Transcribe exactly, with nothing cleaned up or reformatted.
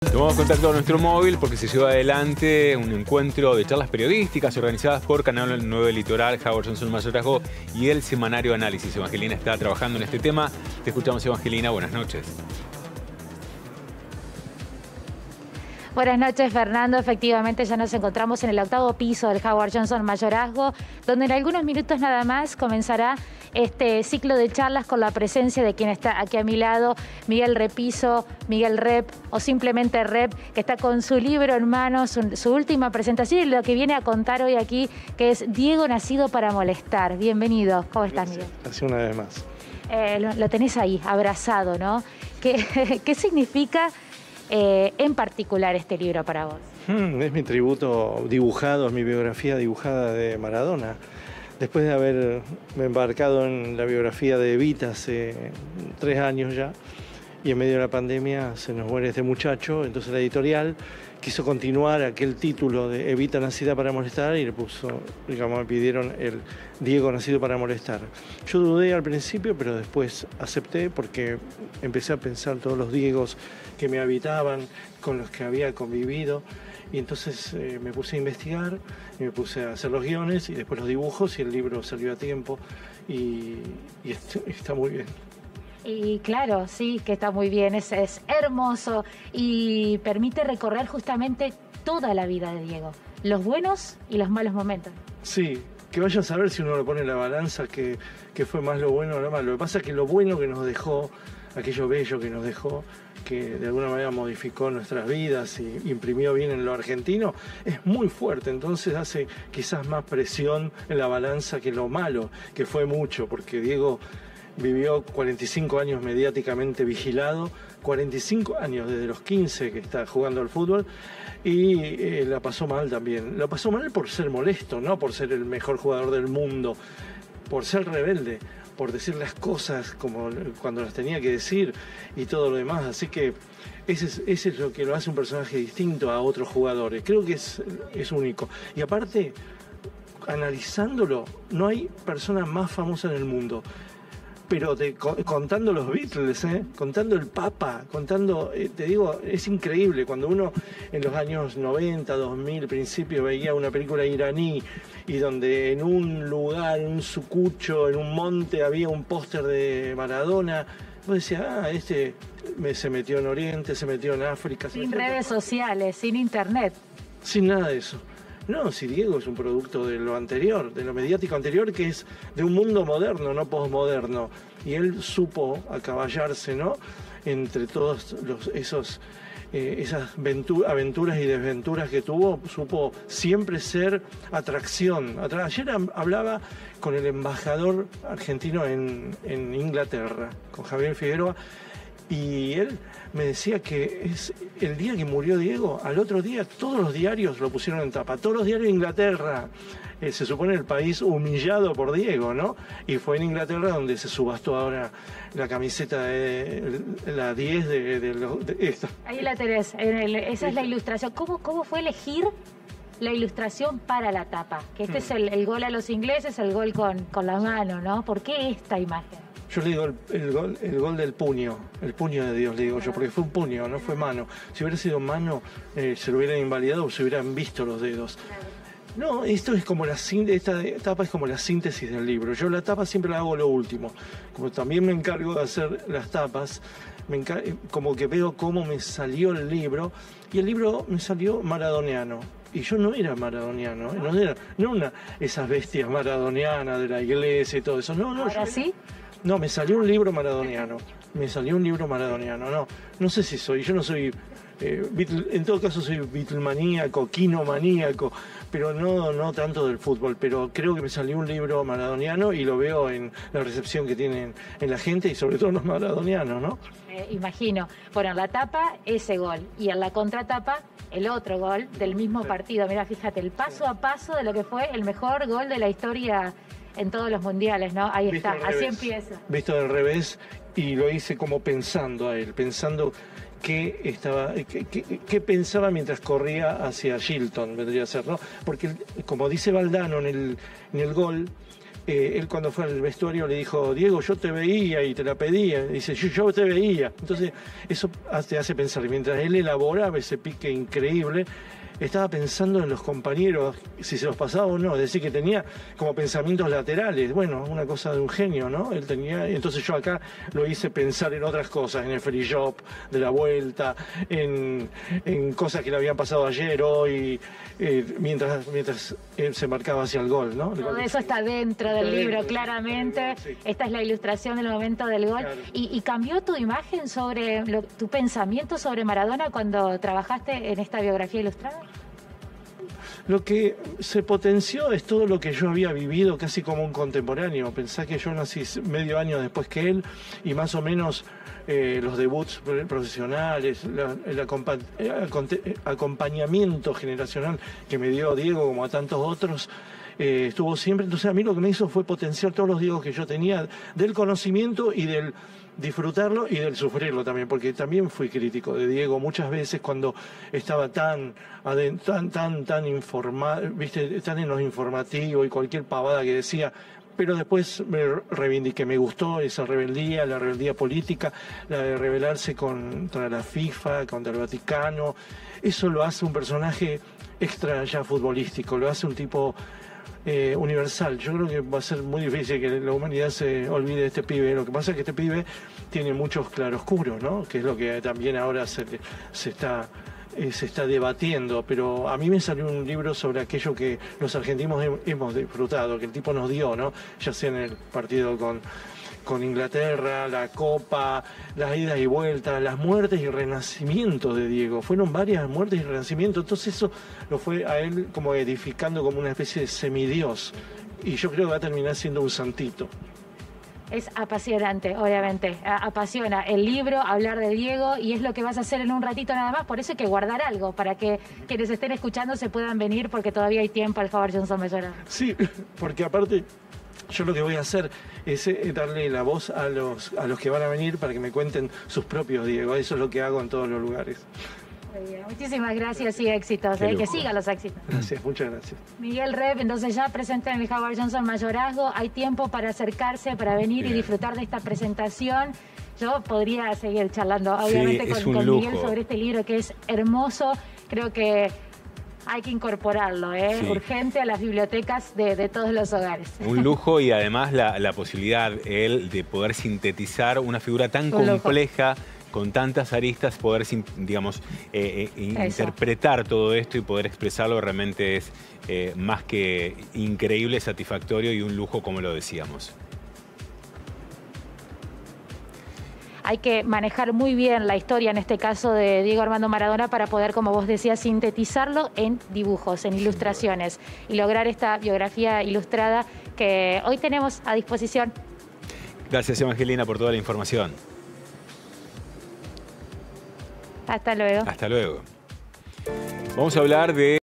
Tomamos contacto con nuestro móvil porque se lleva adelante un encuentro de charlas periodísticas organizadas por Canal nueve Litoral, Howard Johnson Mayorazgo y el semanario Análisis. Evangelina está trabajando en este tema. Te escuchamos, Evangelina. Buenas noches. Buenas noches, Fernando. Efectivamente, ya nos encontramos en el octavo piso del Howard Johnson Mayorazgo, donde en algunos minutos nada más comenzará este ciclo de charlas con la presencia de quien está aquí a mi lado, Miguel Repiso, Miguel Rep, o simplemente Rep, que está con su libro en manos, su, su última presentación y lo que viene a contar hoy aquí, que es Diego nacido para molestar. Bienvenido. ¿Cómo estás, Miguel? Así una vez más. Eh, lo, lo tenés ahí, abrazado, ¿no? ¿Qué, qué significa eh, en particular este libro para vos? Hmm, es mi tributo dibujado, es mi biografía dibujada de Maradona. Después de haberme embarcado en la biografía de Evita hace tres años ya, y en medio de la pandemia se nos muere este muchacho, entonces la editorial quiso continuar aquel título de Evita nacida para molestar y le puso, digamos, me pidieron el Diego nacido para molestar. Yo dudé al principio, pero después acepté porque empecé a pensar todos los Diegos que me habitaban, con los que había convivido. Y entonces eh, me puse a investigar, y me puse a hacer los guiones y después los dibujos y el libro salió a tiempo y, y está, está muy bien. Y claro, sí, que está muy bien, es, es hermoso y permite recorrer justamente toda la vida de Diego, los buenos y los malos momentos. Sí, que vayan a saber si uno lo pone en la balanza que, que fue más lo bueno o lo malo. Lo que pasa es que lo bueno que nos dejó, aquello bello que nos dejó, que de alguna manera modificó nuestras vidas y imprimió bien en lo argentino, es muy fuerte, entonces hace quizás más presión en la balanza que lo malo, que fue mucho, porque Diego vivió cuarenta y cinco años mediáticamente vigilado, cuarenta y cinco años desde los quince que está jugando al fútbol, y eh, la pasó mal también. La pasó mal por ser molesto, no por ser el mejor jugador del mundo, por ser rebelde, por decir las cosas como cuando las tenía que decir y todo lo demás. Así que ese es, ese es lo que lo hace un personaje distinto a otros jugadores. Creo que es, es único. Y aparte, analizándolo, no hay persona más famosa en el mundo. Pero te, contando los Beatles, ¿eh? Contando el Papa, contando, eh, te digo, es increíble. Cuando uno en los años noventa, dos mil, principio, veía una película iraní y donde en un lugar, en un sucucho, en un monte, había un póster de Maradona, vos decías, ah, este se metió en Oriente, se metió en África. Sin redes sociales, sin internet. Sin nada de eso. No, si Diego es un producto de lo anterior, de lo mediático anterior, que es de un mundo moderno, no posmoderno. Y él supo acaballarse, ¿no?, entre todos los, esos, eh, esas aventuras y desventuras que tuvo, supo siempre ser atracción. Ayer hablaba con el embajador argentino en, en Inglaterra, con Javier Figueroa, y él me decía que es el día que murió Diego, al otro día todos los diarios lo pusieron en tapa, todos los diarios de Inglaterra, eh, se supone el país humillado por Diego, ¿no? Y fue en Inglaterra donde se subastó ahora la camiseta de la diez de, de, de, de esta. Ahí la tenés, en el, esa es la ilustración. ¿Cómo, cómo fue elegir la ilustración para la tapa? Que este hmm. es el, el gol a los ingleses, el gol con, con la mano, ¿no? ¿Por qué esta imagen? Yo le digo el, el, gol, el gol del puño, el puño de Dios, le digo yo, porque fue un puño, no fue mano. Si hubiera sido mano, eh, se lo hubieran invalidado o se hubieran visto los dedos. No, esto es como la esta etapa es como la síntesis del libro. Yo la tapa siempre la hago lo último. Como también me encargo de hacer las tapas, me como que veo cómo me salió el libro, y el libro me salió maradoniano. Y yo no era maradoniano, no era, no una esas bestias maradonianas de la iglesia y todo eso. No, no. ¿Ahora yo, sí? No, me salió un libro maradoniano. Me salió un libro maradoniano. No, no sé si soy. Yo no soy. Eh, Beatle, en todo caso soy Beatlemaníaco, Quino-maníaco, pero no, no tanto del fútbol. Pero creo que me salió un libro maradoniano y lo veo en la recepción que tienen en la gente y sobre todo en los maradonianos, ¿no? Eh, imagino. Bueno, en la tapa ese gol y en la contratapa el otro gol del mismo sí. partido. Mira, fíjate, el paso a paso de lo que fue el mejor gol de la historia en todos los mundiales, ¿no? Ahí Visto está, así empieza. Visto del revés, y lo hice como pensando a él, pensando qué estaba, qué, qué, qué pensaba mientras corría hacia Shilton, vendría a ser, ¿no? Porque, como dice Valdano en el, en el gol, eh, él cuando fue al vestuario le dijo, Diego, yo te veía y te la pedía. Dice, yo, yo te veía. Entonces, eso te hace pensar. Mientras él elaboraba ese pique increíble, estaba pensando en los compañeros, si se los pasaba o no, es decir, que tenía como pensamientos laterales, bueno, una cosa de un genio, ¿no? Él tenía, entonces yo acá lo hice pensar en otras cosas, en el free shop de la vuelta, en, en cosas que le habían pasado ayer, hoy, eh, mientras, mientras él se marcaba hacia el gol, ¿no? El Todo gol. eso está dentro del Está libro, dentro, claramente. sí. Esta es la ilustración del momento del gol. Claro. ¿Y, y cambió tu imagen sobre, lo, tu pensamiento sobre Maradona cuando trabajaste en esta biografía ilustrada? Lo que se potenció es todo lo que yo había vivido casi como un contemporáneo. Pensá que yo nací medio año después que él y más o menos eh, los debuts profesionales, la, el acompa acompañamiento generacional que me dio Diego como a tantos otros, eh, estuvo siempre. Entonces a mí lo que me hizo fue potenciar todos los Diegos que yo tenía del conocimiento y del disfrutarlo y del sufrirlo también, porque también fui crítico de Diego muchas veces cuando estaba tan tan tan tan informado, viste, tan en los informativos y cualquier pavada que decía, pero después me reivindiqué, me gustó esa rebeldía, la rebeldía política, la de rebelarse contra la FIFA, contra el Vaticano. Eso lo hace un personaje extra ya futbolístico, lo hace un tipo Eh, universal. Yo creo que va a ser muy difícil que la humanidad se olvide de este pibe. Lo que pasa es que este pibe tiene muchos claroscuros, ¿no? Que es lo que también ahora se, se está eh, se está debatiendo, pero a mí me salió un libro sobre aquello que los argentinos he, hemos disfrutado, que el tipo nos dio, ¿no? Ya sea en el partido con con Inglaterra, la Copa, las idas y vueltas, las muertes y renacimientos de Diego. Fueron varias muertes y renacimientos, entonces eso lo fue a él como edificando como una especie de semidios. Y yo creo que va a terminar siendo un santito. Es apasionante, obviamente, apasiona el libro, hablar de Diego, y es lo que vas a hacer en un ratito nada más, por eso hay que guardar algo, para que quienes estén escuchando se puedan venir, porque todavía hay tiempo al Howard Johnson Mayorazgo. Sí, porque aparte yo lo que voy a hacer es eh, darle la voz a los, a los que van a venir para que me cuenten sus propios Diego. Eso es lo que hago en todos los lugares. Muy bien, muchísimas gracias y éxitos, eh, que sigan los éxitos. Gracias, muchas gracias. Miguel Rep, entonces ya presente en el Howard Johnson Mayorazgo, hay tiempo para acercarse, para venir bien y disfrutar de esta presentación. Yo podría seguir charlando, obviamente, sí, con, con Miguel sobre este libro que es hermoso. Creo que hay que incorporarlo, ¿eh? Sí. Urgente a las bibliotecas de, de todos los hogares. Un lujo y además la, la posibilidad, él, de poder sintetizar una figura tan Un compleja, lujo. Con tantas aristas, poder, digamos, eh, eh, interpretar todo esto y poder expresarlo realmente es eh, más que increíble, satisfactorio y un lujo, como lo decíamos. Hay que manejar muy bien la historia, en este caso de Diego Armando Maradona, para poder, como vos decías, sintetizarlo en dibujos, en ilustraciones y lograr esta biografía ilustrada que hoy tenemos a disposición. Gracias, Evangelina, por toda la información. Hasta luego. Hasta luego. Vamos a hablar de...